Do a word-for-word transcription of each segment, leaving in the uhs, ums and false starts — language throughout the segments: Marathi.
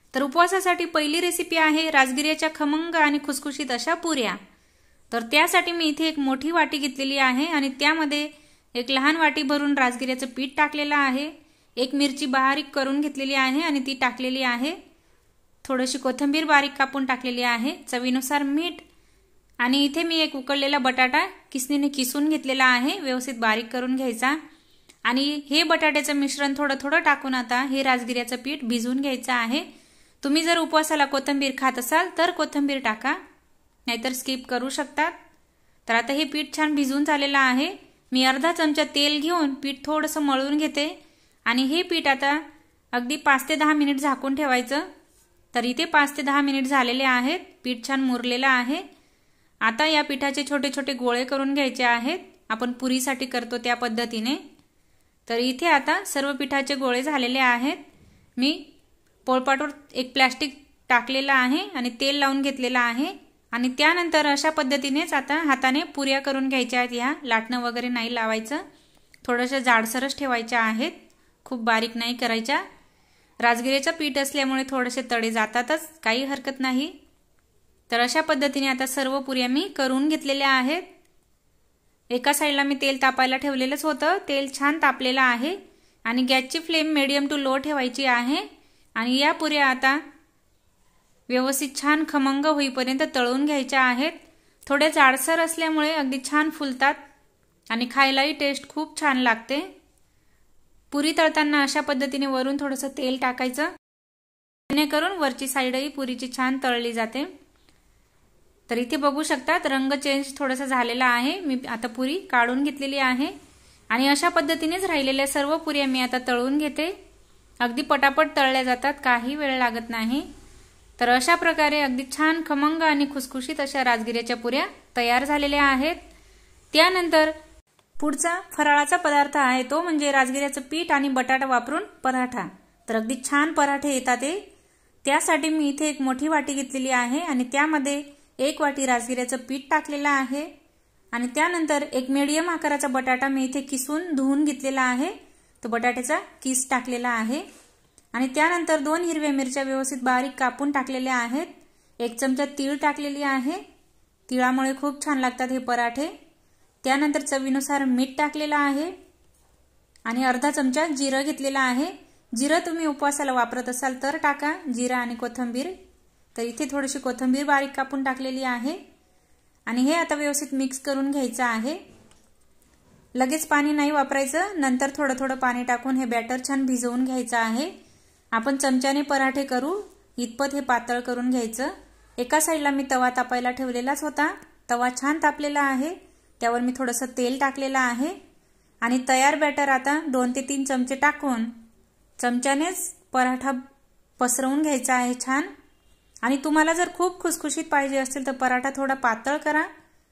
तर उपवासासाठी पहिली रेसिपी आहे राजगिऱ्याच्या खमंग आणि खुसखुशीत अशा पुऱ्या। तर त्यासाठी मी इथे एक मोठी वाटी घेतलेली आहे आणि त्यामध्ये एक लहान वाटी भरून राजगिऱ्याचं पीठ टाकलेलं आहे। एक मिरची बारीक करून घेतलेली आहे आणि ती टाकलेली आहे। थोडीशी कोथिंबीर बारीक कापून टाकलेली आहे, चवीनुसार मीठ आणि इथे मी एक उकळलेला बटाटा किसणीने किसून घेतलेला आहे, व्यवस्थित बारीक करून घ्यायचा आणि हे बटाट्याचं मिश्रण थोडं थोडं टाकून आता हे राजगिऱ्याचं पीठ भिजवून घ्यायचं आहे। तुम्ही जर उपवासाला कोथिंबीर खात असाल तर कोथिंबीर टाका, नाहीतर स्किप करू शकतात। तर आता हे पीठ छान भिजून झालेलं आहे। मी अर्धा चमचा तेल घेऊन पीठ थोडंसं मळून घेते आणि हे पीठ आता अगदी पाच ते दहा मिनिट झाकून ठेवायचं। तर इथे पाच ते दहा मिनिट झालेले आहेत, पीठ छान मुरलेलं आहे। आता या पिठाचे छोटे छोटे गोळे करून घ्यायचे आहेत, आपण पुरीसाठी करतो त्या पद्धतीने। तर इथे आता सर्व पिठाचे गोळे झालेले आहेत। मी पोळपाटवर एक प्लास्टिक टाकलेला आहे आणि तेल लावून घेतलेला आहे आणि त्यानंतर अशा पद्धतीनेच आता हाताने पुऱ्या करून घ्यायच्या आहेत। या लाटणं वगैरे नाही लावायचं, थोडंसं जाडसरच ठेवायच्या आहेत, खूप बारीक नाही करायच्या। राजगिऱ्याचं पीठ असल्यामुळे थोडेसे तडे जातातच, काही हरकत नाही। तर अशा पद्धतीने आता सर्व पुऱ्या मी करून घेतलेल्या आहेत। एका साईडला मी तेल तापायला ठेवलेलंच होतं, तेल छान तापलेलं आहे आणि गॅसची फ्लेम मीडियम टू लो ठेवायची आहे आणि या पुऱ्या आता व्यवस्थित छान खमंग होईपर्यंत तळून घ्यायच्या आहेत। थोड्या जाडसर असल्यामुळे अगदी छान फुलतात आणि खायलाही टेस्ट खूप छान लागते। पुरी तळताना अशा पद्धतीने वरून थोडंसं तेल टाकायचं, जेणेकरून वरची साईडही पुरीची छान तळली जाते। तर इथे बघू शकतात रंग चेंज थोडासा झालेला आहे। मी आता पुरी काढून घेतलेली आहे आणि अशा पद्धतीनेच राहिलेल्या सर्व पुऱ्या मी आता तळून घेते। अगदी पटापट तळल्या जातात, काही वेळ लागत नाही। तर अशा प्रकारे अगदी छान खमंग आणि खुसखुशीत अशा राजगिऱ्याच्या पुऱ्या तयार झालेल्या आहेत। त्यानंतर पुढचा फराळाचा पदार्थ आहे तो म्हणजे राजगिऱ्याचं पीठ आणि बटाटा वापरून पराठा। तर अगदी छान पराठे येतात ते, त्यासाठी मी इथे एक मोठी वाटी घेतलेली आहे आणि त्यामध्ये एक वाटी राजगिऱ्याचं पीठ टाकलेलं आहे आणि त्यानंतर एक मीडियम आकाराचा बटाटा मी इथे किसून धुवून घेतलेला आहे, तो बटाट्याचा किस टाकलेला आहे आणि त्यानंतर दोन हिरव्या मिरच्या व्यवस्थित बारीक कापून टाकलेल्या आहेत। एक चमचा तीळ टाकलेली आहे, तिळामुळे खूप छान लागतात हे पराठे। त्यानंतर चवीनुसार मीठ टाकलेलं आहे आणि अर्धा चमचा जिरं घेतलेला आहे। जिरं तुम्ही उपवासाला वापरत असाल तर टाका, जिरं आणि कोथिंबीर। तर इथे थोडीशी कोथिंबीर बारीक कापून टाकलेली आहे आणि हे आता व्यवस्थित मिक्स करून घ्यायचं आहे। लगेच पाणी नाही वापरायचं, नंतर थोडं थोडं पाणी टाकून हे बॅटर छान भिजवून घ्यायचं आहे। आपण चमच्याने पराठे करू इतपत हे पातळ करून घ्यायचं। एका साईडला मी तवा तापायला ठेवलेलाच होता, तवा छान तापलेला आहे, त्यावर मी थोडंसं तेल टाकलेलं आहे आणि तयार बॅटर आता दोन ते तीन चमचे टाकून चमच्यानेच पराठा पसरवून घ्यायचा आहे छान। आणि तुम्हाला जर खूप खुसखुशीत पाहिजे असेल तर पराठा थोडा पातळ करा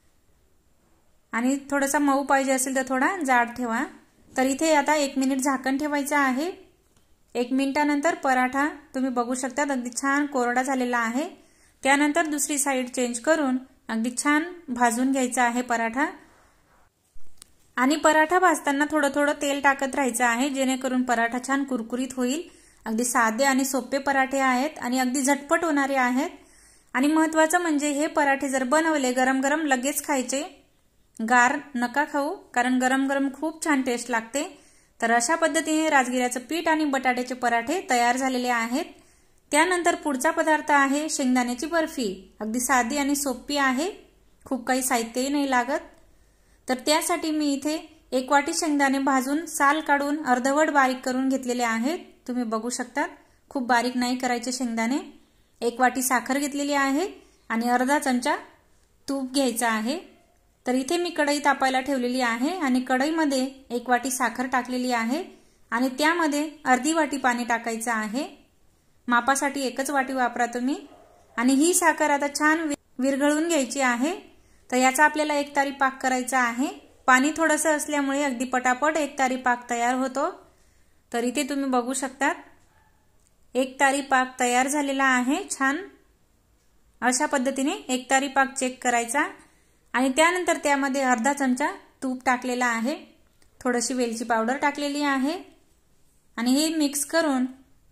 आणि थोडासा मऊ पाहिजे असेल तर थोडा जाड ठेवा। तर इथे आता एक मिनिट झाकण ठेवायचं आहे। एक मिनिटानंतर पराठा तुम्ही बघू शकता अगदी छान कोरडा झालेला आहे। त्यानंतर दुसरी साईड चेंज करून अगदी छान भाजून घ्यायचा आहे पराठा आणि पराठा भाजताना थोडं थोडं तेल टाकत राहायचं आहे, जेणेकरून पराठा छान कुरकुरीत होईल। अगदी साधे आणि सोपे पराठे आहेत आणि अगदी झटपट होणारे आहेत आणि महत्त्वाचं म्हणजे हे पराठे जर बनवले गरम गरम लगेच खायचे, गार नका खाऊ, कारण गरम गरम खूप छान टेस्ट लागते। तर अशा पद्धतीने राजगिऱ्याचं पीठ आणि बटाट्याचे पराठे तयार झालेले आहेत। त्यानंतर पुढचा पदार्थ आहे शेंगदाण्याची बर्फी। अगदी साधी आणि सोपी आहे, खूप काही साहित्यही नाही लागत। तर त्यासाठी मी इथे एक वाटी शेंगदाणे भाजून साल काढून अर्धवट बारीक करून घेतलेले आहेत, तुम्ही बघू शकता, खूप बारीक नाही करायचे शेंगदाणे। एक वाटी साखर घेतलेली आहे आणि अर्धा चमचा तूप घ्यायचा आहे। तर इथे मी कढई तापायला ठेवलेली आहे आणि कढईमध्ये एक वाटी साखर टाकलेली आहे आणि त्यामध्ये अर्धी वाटी पाणी टाकायचं आहे। मापासाठी एकच वाटी वापरा तुम्ही आणि ही साखर आता छान विरघळून घ्यायची आहे। तर याचा आपल्याला एक तारी पाक करायचा आहे। पाणी थोडंसं असल्यामुळे अगदी पटापट एक तारी पाक तयार होतो। तर इथे तुम्ही बघू शकता एक तारी पाक तयार झालेला आहे छान। अशा पद्धतीने एक तारी पाक चेक करायचा आणि त्यानंतर त्यामध्ये अर्धा चमचा तूप टाकलेला आहे, थोडीशी वेलची पावडर टाकलेली आहे आणि हे मिक्स करून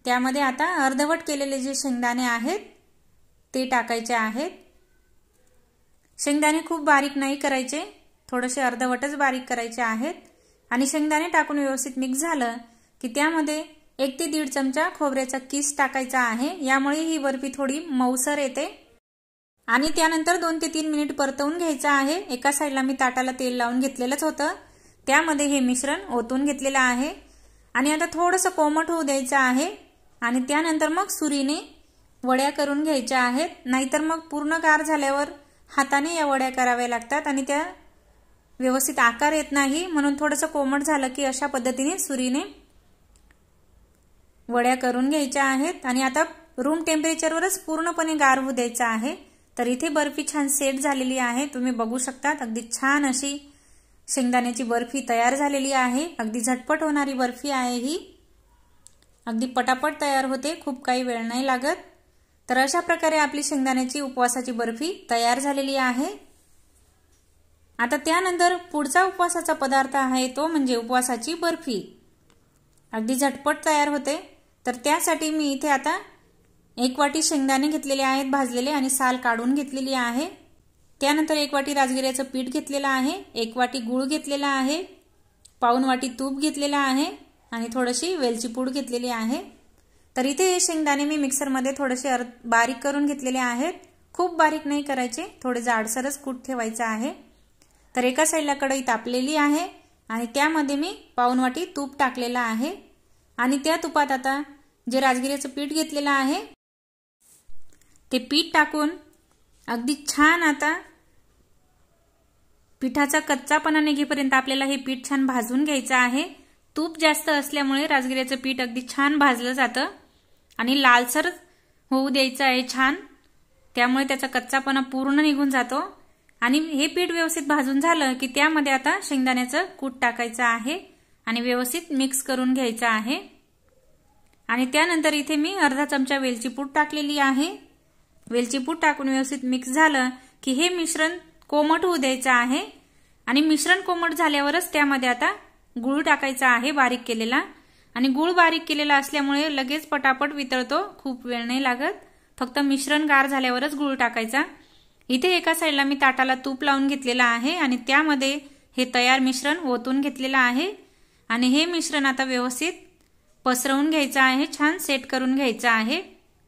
त्यामध्ये आता अर्धवट केलेले जे शेंगदाणे आहेत ते टाकायचे आहेत। शेंगदाणे खूप बारीक नाही करायचे, थोडेसे अर्धवटच बारीक करायचे आहेत। आणि शेंगदाणे टाकून व्यवस्थित मिक्स झालं की त्यामध्ये एक ते दीड चमचा खोबऱ्याचा किस टाकायचा आहे, यामुळे ही बर्फी थोडी मऊसर येते। आणि त्यानंतर दोन ते तीन मिनिट परतवून घ्यायचं आहे। एका साईडला मी ताटाला तेल लावून घेतलेलंच होतं, त्यामध्ये हे मिश्रण ओतून घेतलेलं आहे आणि आता थोडंसं कोमट होऊ द्यायचं आहे। आणि त्यानंतर मग सुरीने वड्या करून घ्यायच्या आहेत, नाहीतर मग पूर्ण गार झाल्यावर हाताने या वड्या कराव्या लागतात आणि त्या व्यवस्थित आकार येत नाही। म्हणून थोडंसं कोमट झालं की अशा पद्धतीने सुरीने वड्या करून घ्यायच्या आहेत। आणि आता रूम टेम्परेचरवरच पूर्णपणे गार होऊ द्यायचं आहे। तर इथे बर्फी छान सेट झालेली आहे, तुम्ही बघू शकता। अगदी छान अशी शेंगदाण्याची बर्फी तयार झालेली आहे। अगदी झटपट होणारी बर्फी आहे ही, अगदी पटापट तयार होते, खूप काही वेळ नाही लागत। तर अशा प्रकारे आपली शेंगदाण्याची उपवासाची बर्फी तयार झालेली आहे। आता त्यानंतर पुढचा उपवासाचा पदार्थ आहे तो म्हणजे उपवासाची बर्फी, अगदी झटपट तयार होते। तर त्यासाठी मी इथे आता एक वाटी शेंगदाणे घेतलेले आहेत भाजलेले आणि साल काढून घेतलेली आहे। त्यानंतर एक वाटी राजगिऱ्याचं पीठ घेतलेलं आहे, एक वाटी गूळ घेतलेला आहे, पाऊण वाटी तूप घेतलेला आहे आणि थोडीशी वेलची पूड घेतलेली आहे। तर इथे हे शेंगदाणे मी मिक्सरमध्ये थोडेसे बारीक करून घेतलेले आहेत, खूप बारीक नाही करायचे, थोडे जाडसरच कूट ठेवायचं आहे। तर एका साईडला कढई तापलेली आहे आणि त्यामध्ये मी पाऊण वाटी तूप टाकलेलं आहे आणि त्या तुपात आता जे राजगिऱ्याचं पीठ घेतलेलं आहे ते पीठ टाकून अगदी छान आता पिठाचा कच्चापणा निघेपर्यंत आपल्याला हे पीठ छान भाजून घ्यायचं आहे। तूप जास्त असल्यामुळे राजगिऱ्याचं पीठ अगदी छान भाजलं जातं आणि लालसर होऊ द्यायचं आहे छान, त्यामुळे त्याचा कच्चापणा पूर्ण निघून जातो। आणि हे पीठ व्यवस्थित भाजून झालं की त्यामध्ये आता शेंगदाण्याचं कूट टाकायचं आहे आणि व्यवस्थित मिक्स करून घ्यायचं आहे। आणि त्यानंतर इथे मी अर्धा चमचा वेलची पूड टाकलेली आहे। वेलची पूड टाकून व्यवस्थित मिक्स झालं की हे मिश्रण कोमट होऊ द्यायचं आहे आणि मिश्रण कोमट झाल्यावरच त्यामध्ये आता गूळ टाकायचा आहे बारीक केलेला। आणि गूळ बारीक केलेला असल्यामुळे लगेच पटापट वितळतो, खूप वेळ नाही लागत, फक्त मिश्रण गार झाल्यावरच गूळ टाकायचा। इथे एका साईडला मी ताटाला तूप लावून घेतलेला आहे आणि त्यामध्ये हे तयार मिश्रण ओतून घेतलेलं आहे आणि हे मिश्रण आता व्यवस्थित पसरवून घ्यायचं आहे, छान सेट करून घ्यायचं आहे।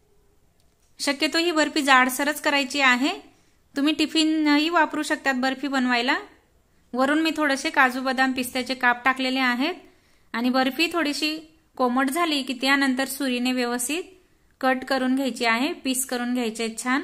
शक्यतो ही बर्फी जाडसरच करायची आहे, तुम्ही टिफिनही वापरू शकतात बर्फी बनवायला। वरून मी थोडेसे काजू बदाम पिस्त्याचे काप टाकलेले आहेत आणि बर्फी थोडीशी कोमट झाली की त्यानंतर सुरीने व्यवस्थित कट करून घ्यायची आहे, पीस करून घ्यायचे छान।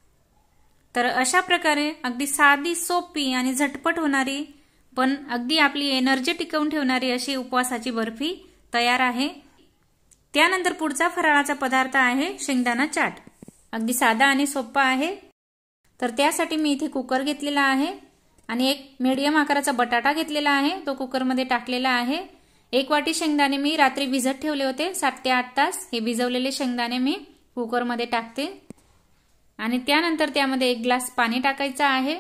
तर अशा प्रकारे अगदी साधी सोपी आणि झटपट होणारी पण अगदी आपली एनर्जी टिकवून ठेवणारी अशी उपवासाची बर्फी तयार आहे। त्यानंतर पुढचा फराळाचा पदार्थ आहे शेंगदाणा चाट, अगदी साधा आणि सोपा आहे। तर त्यासाठी मी इथे कुकर घेतलेला आहे आणि एक मीडियम आकाराचा बटाटा घेतलेला आहे, तो कुकरमध्ये टाकलेला आहे। एक वाटी शेंगदाणे मी रात्री भिजत ठेवले होते, सात ते आठ तास हे भिजवलेले शेंगदाणे मी कुकरमध्ये टाकते आणि त्यानंतर त्यामध्ये एक ग्लास पाणी टाकायचं आहे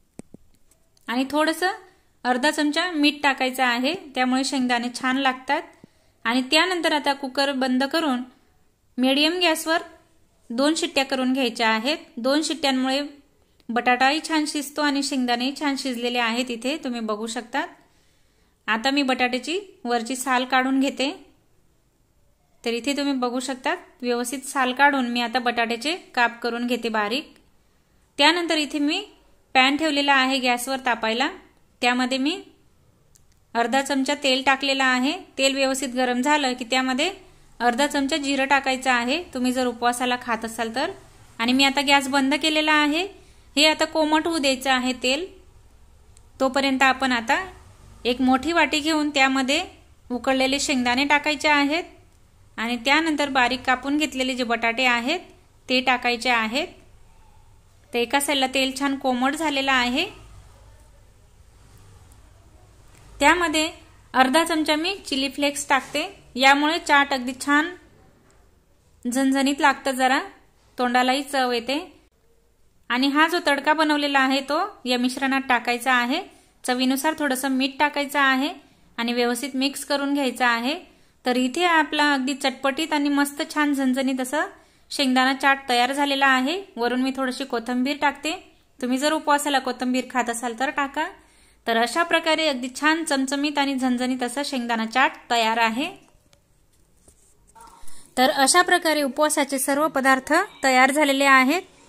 आणि थोडंसं अर्धा चमचा मीठ टाकायचं आहे, त्यामुळे शेंगदाणे छान लागतात। आणि त्यानंतर आता कुकर बंद करून मीडियम गॅसवर दोन शिट्ट्या करून घ्यायच्या आहेत। दोन शिट्ट्यांमुळे बटाटाही छान शिजतो आणि शेंगदाणेही छान शिजलेले आहेत, इथे तुम्ही बघू शकता। आता मी बटाट्याची वरची साल काढून घेते, तर इथे तुम्ही बघू शकता व्यवस्थित साल काढून मी आता बटाट्याचे काप करून घेते बारीक। त्यानंतर इथे मी पॅन ठेवलेला आहे गॅसवर तापायला, त्यामध्ये मी अर्धा चमचा तेल टाकलेला आहे। तेल व्यवस्थित गरम झालं की त्यामध्ये अर्धा चमचा जिरं टाकायचं आहे, तुम्ही जर उपवासाला खात असाल तर। आणि मी आता गॅस बंद केलेला आहे, हे आता कोमट होऊ द्यायचं आहे तेल। तोपर्यंत आपण आता एक मोठी वाटी घेऊन त्यामध्ये उकळलेले शेंगदाणे टाकायचे आहेत आणि त्यानंतर बारीक कापून घेतलेले जे बटाटे आहेत ते टाकायचे आहेत। तर एका साईडला तेल छान कोमट झालेलं आहे, त्यामध्ये अर्धा चमचा मी चिली फ्लेक्स टाकते, यामुळे चाट अगदी छान झणझणीत लागतं, जरा तोंडालाही चव येते। आणि हा जो तडका बनवलेला आहे तो या मिश्रणात टाकायचा आहे, चवीनुसार थोडंसं मीठ टाकायचं आहे आणि व्यवस्थित मिक्स करून घ्यायचं आहे। तर इथे आपला अगदी चटपटीत आणि मस्त छान झणझणीत असं शेंगदाणा चाट तयार झालेला आहे। वरून मी थोडीशी कोथिंबीर टाकते, तुम्ही जर उपवासाला कोथिंबीर खात असाल तर टाका। तर अशा प्रकारे अगदी छान चमचमीत आणि झणझणीत असा शेंगदाणा चाट तयार आहे। तर अशा प्रकारे उपवासाचे सर्व पदार्थ तयार झालेले आहेत।